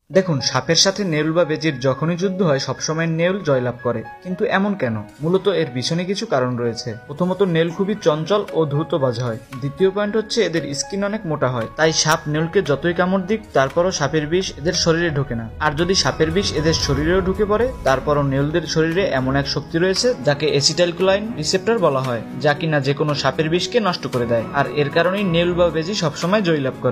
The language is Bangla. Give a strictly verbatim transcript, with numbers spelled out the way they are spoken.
দেখুন, সাপের সাথে নেউল বা বেজির যখনই যুদ্ধ হয় সবসময় নেউল জয়লাভ করে, কিন্তু এমন কেন? মূলত এর পিছনে কিছু কারণ রয়েছে। প্রথমত, নেউল খুবই চঞ্চল ও দ্রুত বাজ হয়। দ্বিতীয় পয়েন্ট হচ্ছে এদের স্কিন অনেক মোটা হয়, তাই সাপ নেউলকে যতই কামড় দিক তারপরও সাপের বিষ এদের শরীরে ঢোকে না। আর যদি সাপের বিষ এদের শরীরেও ঢুকে পড়ে, তারপরও নেউলদের শরীরে এমন এক শক্তি রয়েছে যাকে অ্যাসিটাইলকোলাইন রিসেপ্টর বলা হয়, যা কিনা যে কোনো সাপের বিষকে নষ্ট করে দেয়। আর এর কারণেই নেউল বা বেজি সবসময় জয়লাভ করে।